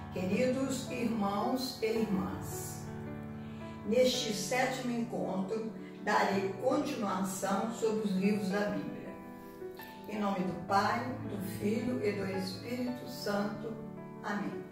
Queridos irmãos e irmãs, neste 7º encontro darei continuação sobre os livros da Bíblia. Em nome do Pai, do Filho e do Espírito Santo. Amém.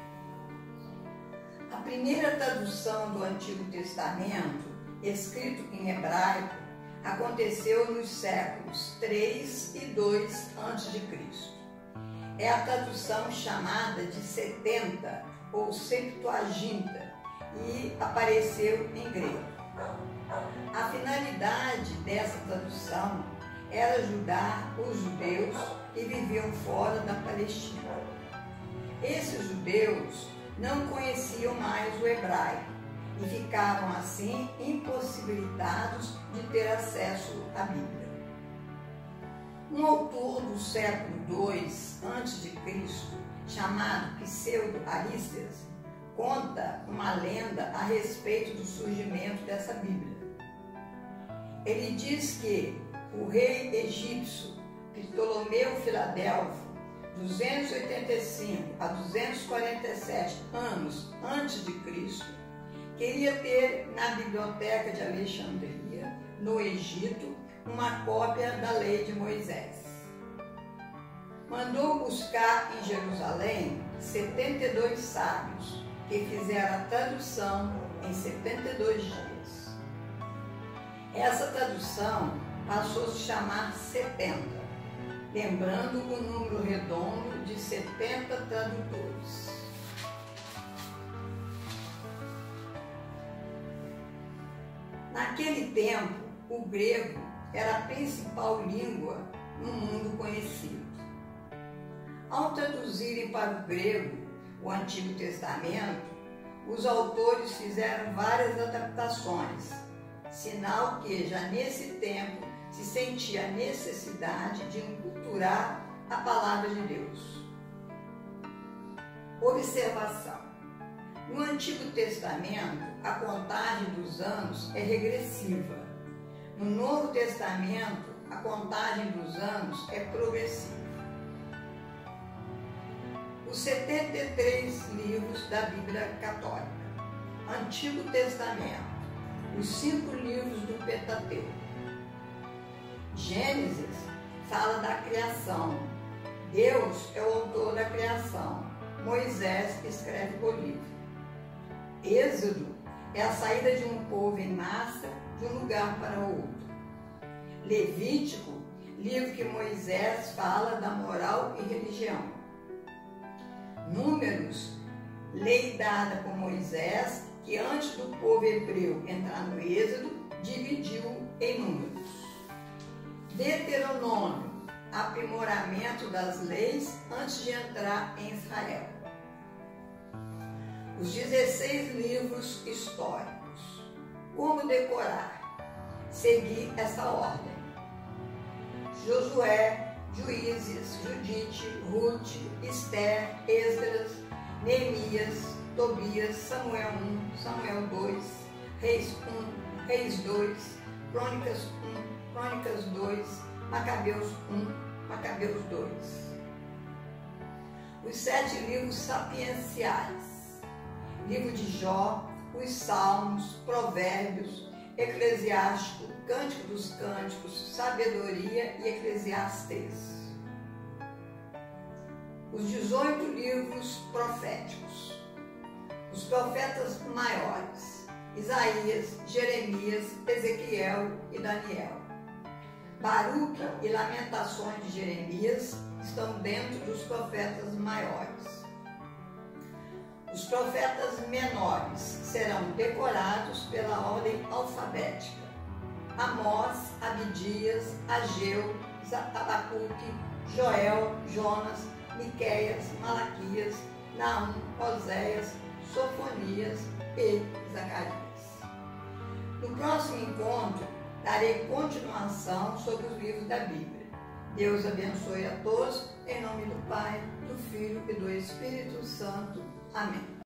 A primeira tradução do Antigo Testamento, escrito em hebraico, aconteceu nos séculos 3 e 2 a.C. É a tradução chamada de 70 ou Septuaginta e apareceu em grego. A finalidade dessa tradução era ajudar os judeus que viviam fora da Palestina. Esses judeus não conheciam mais o hebraico e ficaram assim impossibilitados de ter acesso à Bíblia. Um autor do século II a.C., chamado Pseudo-Arístenes, conta uma lenda a respeito do surgimento dessa Bíblia. Ele diz que o rei egípcio Ptolomeu Filadelfo, 285 a 247 anos antes de Cristo, queria ter na Biblioteca de Alexandria, no Egito, uma cópia da lei de Moisés. Mandou buscar em Jerusalém 72 sábios, que fizeram a tradução em 72 dias. Essa tradução passou a se chamar 70, lembrando o número redondo de 70 tradutores. Naquele tempo, o grego era a principal língua no mundo conhecido. Ao traduzirem para o grego o Antigo Testamento, os autores fizeram várias adaptações, sinal que já nesse tempo se sentia a necessidade de enculturar a palavra de Deus. Observação: no Antigo Testamento, a contagem dos anos é regressiva. No Novo Testamento, a contagem dos anos é progressiva. Os 73 livros da Bíblia Católica. Antigo Testamento. Os 5 livros do Pentateuco. Gênesis fala da criação. Deus é o autor da criação. Moisés escreve o livro. Êxodo é a saída de um povo em massa de um lugar para outro. Levítico, livro que Moisés fala da moral e religião. Números, lei dada por Moisés, que antes do povo hebreu entrar no Êxodo, dividiu em números. Deuteronômio, aprimoramento das leis antes de entrar em Israel. Os 16 livros históricos. Como decorar? Seguir essa ordem: Josué, Juízes, Judite, Ruth, Esther, Esdras, Neemias, Tobias, Samuel 1, Samuel 2, Reis 1, Reis 2, Crônicas 1, Crônicas 2, Macabeus 1, Macabeus 2. Os 7 livros sapienciais: livro de Jó, os Salmos, Provérbios, Eclesiástico, Cântico dos Cânticos, Sabedoria e Eclesiastes. Os 18 livros proféticos. Os profetas maiores: Isaías, Jeremias, Ezequiel e Daniel. Baruque e Lamentações de Jeremias estão dentro dos profetas maiores. Os profetas menores serão decorados pela ordem alfabética: Amós, Abdias, Ageu, Abacuque, Joel, Jonas, Miqueias, Malaquias, Naum, Oséias, Sofonias e Zacarias. No próximo encontro, darei continuação sobre os livros da Bíblia. Deus abençoe a todos, em nome do Pai, do Filho e do Espírito Santo. Amém.